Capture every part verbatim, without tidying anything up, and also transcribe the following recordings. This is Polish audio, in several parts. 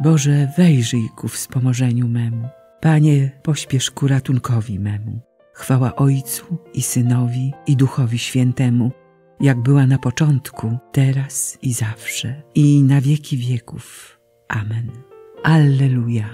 Boże, wejrzyj ku wspomożeniu memu. Panie, pośpiesz ku ratunkowi memu. Chwała Ojcu i Synowi i Duchowi Świętemu, jak była na początku, teraz i zawsze, i na wieki wieków. Amen. Alleluja.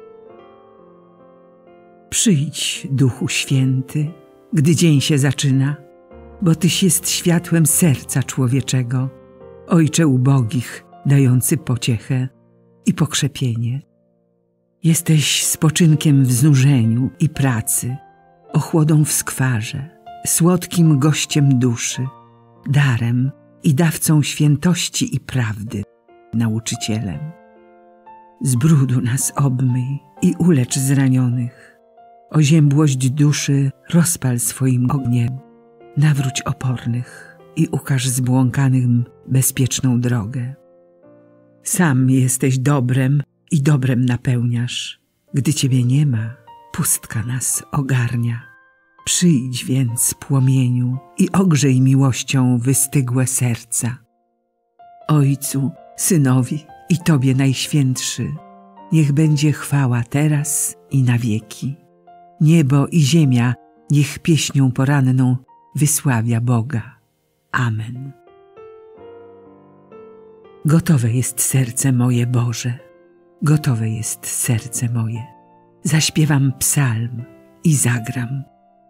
Przyjdź, Duchu Święty, gdy dzień się zaczyna, bo Tyś jest światłem serca człowieczego, Ojcze ubogich, dający pociechę i pokrzepienie. Jesteś spoczynkiem w znużeniu i pracy, ochłodą w skwarze, słodkim gościem duszy, darem i dawcą świętości i prawdy, nauczycielem. Z brudu nas obmyj i ulecz zranionych, oziębłość duszy rozpal swoim ogniem, nawróć opornych i ukaż zbłąkanym bezpieczną drogę. Sam jesteś dobrem i dobrem napełniasz. Gdy Ciebie nie ma, pustka nas ogarnia. Przyjdź więc, płomieniu, i ogrzej miłością wystygłe serca. Ojcu, Synowi i Tobie Najświętszy, niech będzie chwała teraz i na wieki. Niebo i ziemia niech pieśnią poranną wysławia Boga. Amen. Gotowe jest serce moje, Boże, gotowe jest serce moje. Zaśpiewam psalm i zagram.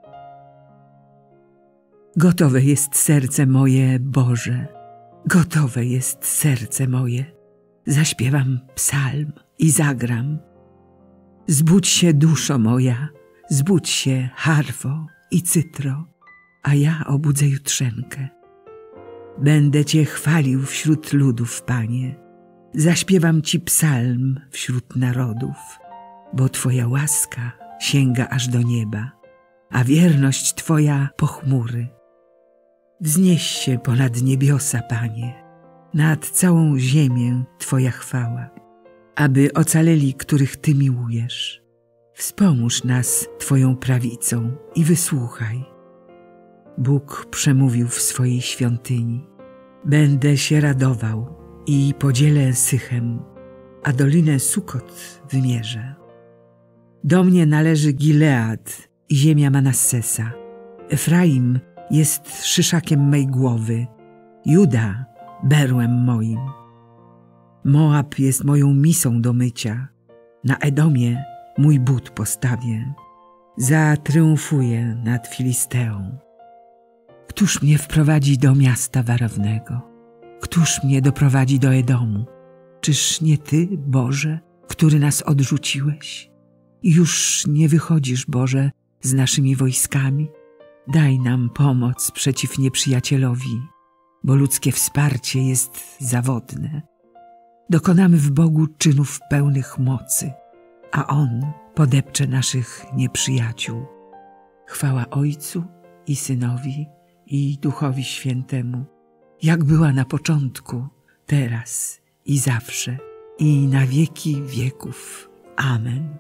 Gotowe jest serce moje, Boże, gotowe jest serce moje. Zaśpiewam psalm i zagram. Zbudź się, duszo moja, zbudź się, harfo i cytro, a ja obudzę jutrzenkę. Będę Cię chwalił wśród ludów, Panie. Zaśpiewam Ci psalm wśród narodów, bo Twoja łaska sięga aż do nieba, a wierność Twoja po chmury. Wznieś się ponad niebiosa, Panie, nad całą ziemię Twoja chwała, aby ocaleli, których Ty miłujesz. Wspomóż nas Twoją prawicą i wysłuchaj. Bóg przemówił w swojej świątyni. Będę się radował i podzielę Sychem, a dolinę Sukot wymierzę. Do mnie należy Gilead i ziemia Manassesa. Efraim jest szyszakiem mej głowy, Juda berłem moim. Moab jest moją misą do mycia, na Edomie mój but postawię. Zatriumfuję nad Filisteą. Któż mnie wprowadzi do miasta warownego? Któż mnie doprowadzi do Edomu? Czyż nie Ty, Boże, który nas odrzuciłeś? I już nie wychodzisz, Boże, z naszymi wojskami? Daj nam pomoc przeciw nieprzyjacielowi, bo ludzkie wsparcie jest zawodne. Dokonamy w Bogu czynów pełnych mocy, a On podepcze naszych nieprzyjaciół. Chwała Ojcu i Synowi i Duchowi Świętemu, jak była na początku, teraz i zawsze, i na wieki wieków. Amen.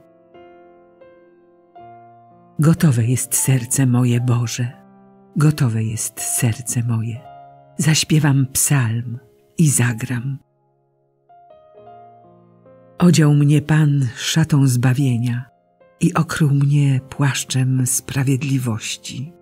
Gotowe jest serce moje, Boże, gotowe jest serce moje. Zaśpiewam psalm i zagram. Odział mnie Pan szatą zbawienia i okrył mnie płaszczem sprawiedliwości.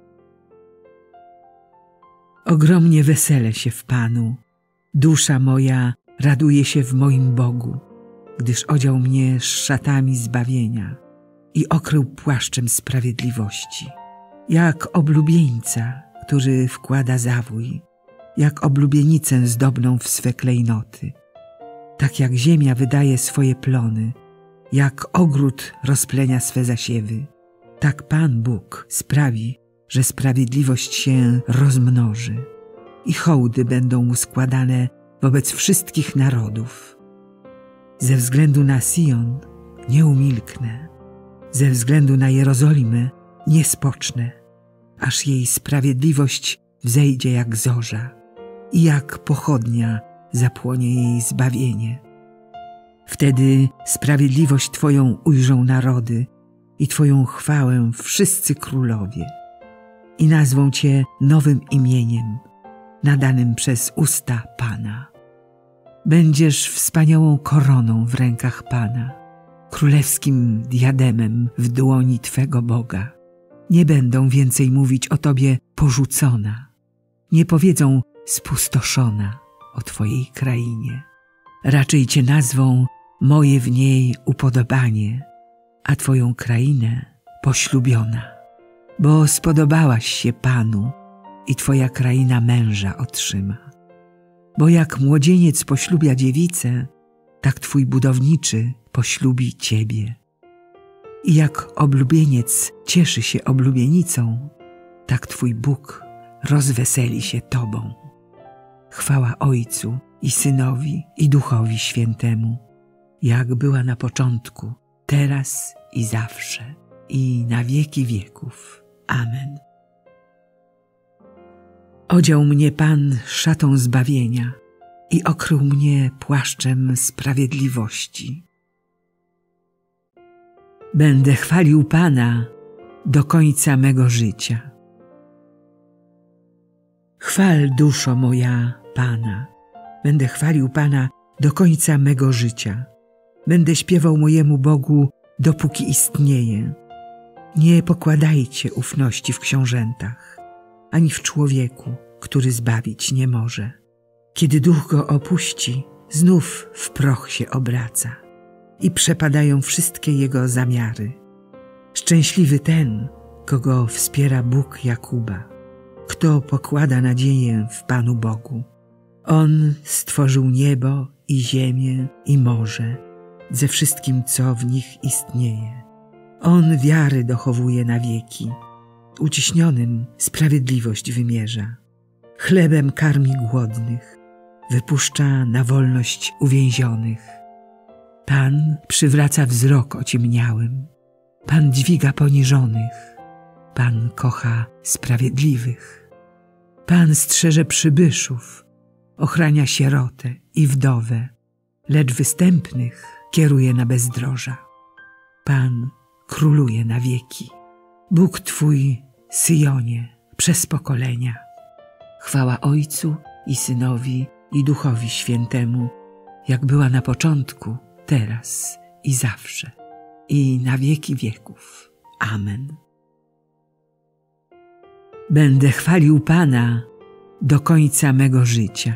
Ogromnie weselę się w Panu, dusza moja raduje się w moim Bogu, gdyż odział mnie szatami zbawienia i okrył płaszczem sprawiedliwości. Jak oblubieńca, który wkłada zawój, jak oblubienicę zdobną w swe klejnoty. Tak jak ziemia wydaje swoje plony, jak ogród rozplenia swe zasiewy, tak Pan Bóg sprawi, że sprawiedliwość się rozmnoży i hołdy będą mu składane wobec wszystkich narodów. Ze względu na Sion nie umilknę, ze względu na Jerozolimę nie spocznę, aż jej sprawiedliwość wzejdzie jak zorza i jak pochodnia zapłonie jej zbawienie. Wtedy sprawiedliwość Twoją ujrzą narody i Twoją chwałę wszyscy królowie i nazwą Cię nowym imieniem, nadanym przez usta Pana. Będziesz wspaniałą koroną w rękach Pana, królewskim diademem w dłoni Twego Boga. Nie będą więcej mówić o Tobie porzucona, nie powiedzą spustoszona o Twojej krainie. Raczej Cię nazwą moje w niej upodobanie, a Twoją krainę poślubiona. Bo spodobałaś się Panu i Twoja kraina męża otrzyma. Bo jak młodzieniec poślubia dziewicę, tak Twój budowniczy poślubi Ciebie. I jak oblubieniec cieszy się oblubienicą, tak Twój Bóg rozweseli się Tobą. Chwała Ojcu i Synowi i Duchowi Świętemu, jak była na początku, teraz i zawsze, i na wieki wieków. Amen. Odział mnie Pan szatą zbawienia i okrył mnie płaszczem sprawiedliwości. Będę chwalił Pana do końca mego życia. Chwal, duszo moja, Pana. Będę chwalił Pana do końca mego życia. Będę śpiewał mojemu Bogu, dopóki istnieje. Nie pokładajcie ufności w książętach, ani w człowieku, który zbawić nie może. Kiedy duch go opuści, znów w proch się obraca i przepadają wszystkie jego zamiary. Szczęśliwy ten, kogo wspiera Bóg Jakuba, kto pokłada nadzieję w Panu Bogu. On stworzył niebo i ziemię i morze, ze wszystkim, co w nich istnieje. On wiary dochowuje na wieki, uciśnionym sprawiedliwość wymierza. Chlebem karmi głodnych, wypuszcza na wolność uwięzionych. Pan przywraca wzrok ociemniałym, Pan dźwiga poniżonych, Pan kocha sprawiedliwych. Pan strzeże przybyszów, ochrania sierotę i wdowę, lecz występnych kieruje na bezdroża. Pan króluje na wieki. Bóg Twój, Syjonie, przez pokolenia. Chwała Ojcu i Synowi i Duchowi Świętemu, jak była na początku, teraz i zawsze, i na wieki wieków. Amen. Będę chwalił Pana do końca mego życia.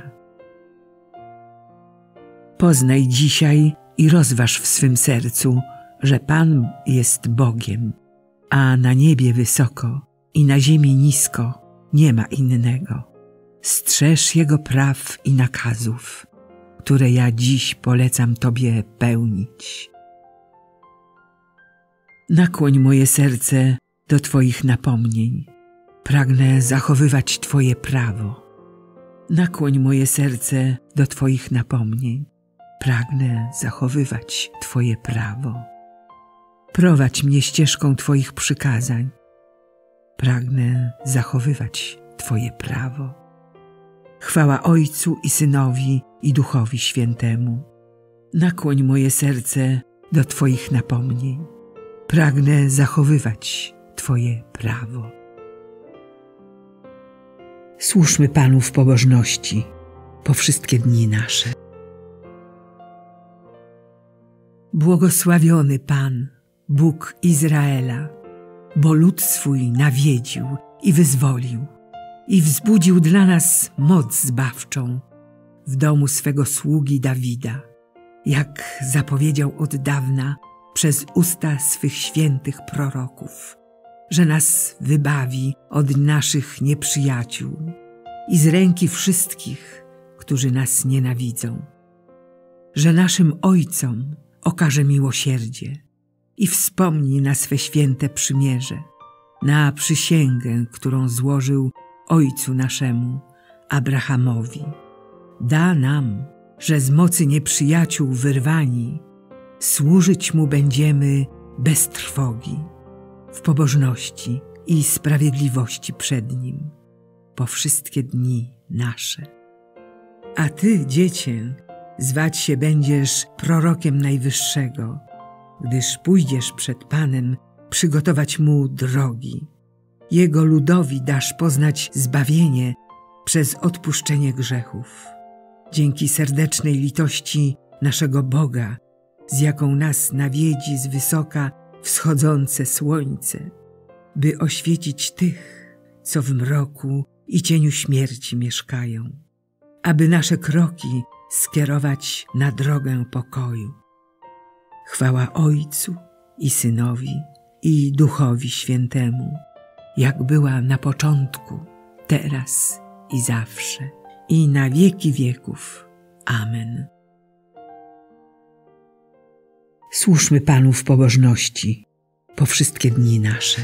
Poznaj dzisiaj i rozważ w swym sercu, że Pan jest Bogiem, a na niebie wysoko i na ziemi nisko nie ma innego. Strzeż Jego praw i nakazów, które ja dziś polecam Tobie pełnić. Nakłoń moje serce do Twoich napomnień. Pragnę zachowywać Twoje prawo. Nakłoń moje serce do Twoich napomnień. Pragnę zachowywać Twoje prawo. Prowadź mnie ścieżką Twoich przykazań. Pragnę zachowywać Twoje prawo. Chwała Ojcu i Synowi i Duchowi Świętemu. Nakłoń moje serce do Twoich napomnień. Pragnę zachowywać Twoje prawo. Służmy Panu w pobożności po wszystkie dni nasze. Błogosławiony Pan, Bóg Izraela, bo lud swój nawiedził i wyzwolił i wzbudził dla nas moc zbawczą w domu swego sługi Dawida, jak zapowiedział od dawna przez usta swych świętych proroków, że nas wybawi od naszych nieprzyjaciół i z ręki wszystkich, którzy nas nienawidzą, że naszym ojcom okaże miłosierdzie i wspomni na swe święte przymierze, na przysięgę, którą złożył ojcu naszemu, Abrahamowi. Da nam, że z mocy nieprzyjaciół wyrwani, służyć Mu będziemy bez trwogi, w pobożności i sprawiedliwości przed Nim, po wszystkie dni nasze. A Ty, dziecię, zwać się będziesz prorokiem Najwyższego, gdyż pójdziesz przed Panem przygotować Mu drogi. Jego ludowi dasz poznać zbawienie przez odpuszczenie grzechów. dzięki serdecznej litości naszego Boga, z jaką nas nawiedzi z wysoka wschodzące słońce, by oświecić tych, co w mroku i cieniu śmierci mieszkają, aby nasze kroki skierować na drogę pokoju. Chwała Ojcu i Synowi i Duchowi Świętemu, jak była na początku, teraz i zawsze, i na wieki wieków. Amen. Służmy Panu w pobożności po wszystkie dni nasze.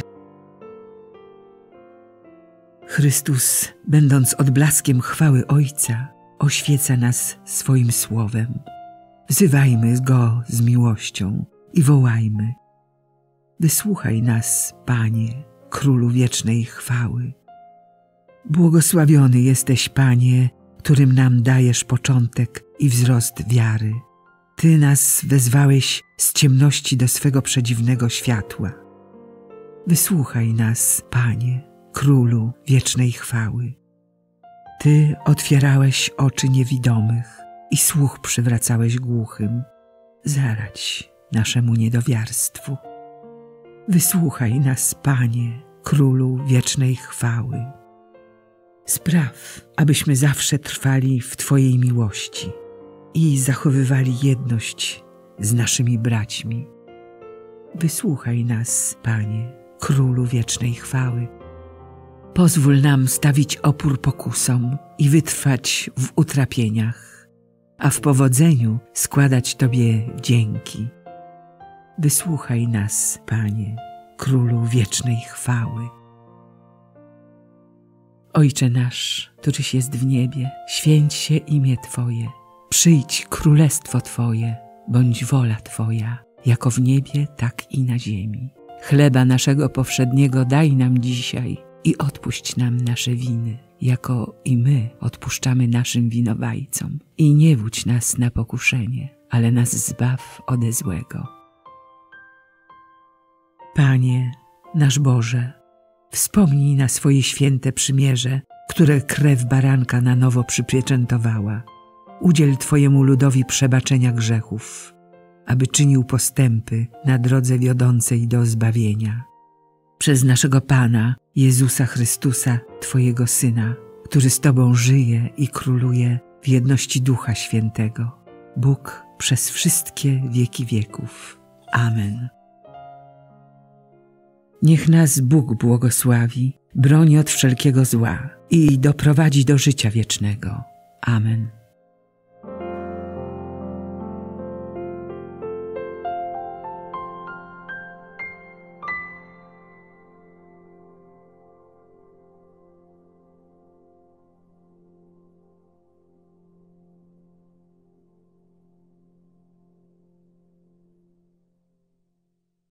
Chrystus, będąc odblaskiem chwały Ojca, oświeca nas swoim słowem. Wzywajmy Go z miłością i wołajmy: wysłuchaj nas, Panie, Królu wiecznej chwały. Błogosławiony jesteś, Panie, którym nam dajesz początek i wzrost wiary. Ty nas wezwałeś z ciemności do swego przedziwnego światła. Wysłuchaj nas, Panie, Królu wiecznej chwały. Ty otwierałeś oczy niewidomych i słuch przywracałeś głuchym. Zaradź naszemu niedowiarstwu. Wysłuchaj nas, Panie, Królu wiecznej chwały. Spraw, abyśmy zawsze trwali w Twojej miłości i zachowywali jedność z naszymi braćmi. Wysłuchaj nas, Panie, Królu wiecznej chwały. Pozwól nam stawić opór pokusom i wytrwać w utrapieniach, a w powodzeniu składać Tobie dzięki. Wysłuchaj nas, Panie, Królu wiecznej chwały. Ojcze nasz, któryś jest w niebie, święć się imię Twoje. Przyjdź królestwo Twoje, bądź wola Twoja, jako w niebie, tak i na ziemi. Chleba naszego powszedniego daj nam dzisiaj i odpuść nam nasze winy, jako i my odpuszczamy naszym winowajcom. I nie wódź nas na pokuszenie, ale nas zbaw ode złego. Panie, nasz Boże, wspomnij na swoje święte przymierze, które krew baranka na nowo przypieczętowała. Udziel Twojemu ludowi przebaczenia grzechów, aby czynił postępy na drodze wiodącej do zbawienia. Przez naszego Pana, Jezusa Chrystusa, Twojego Syna, który z Tobą żyje i króluje w jedności Ducha Świętego, Bóg przez wszystkie wieki wieków. Amen. Niech nas Bóg błogosławi, broni od wszelkiego zła i doprowadzi do życia wiecznego. Amen.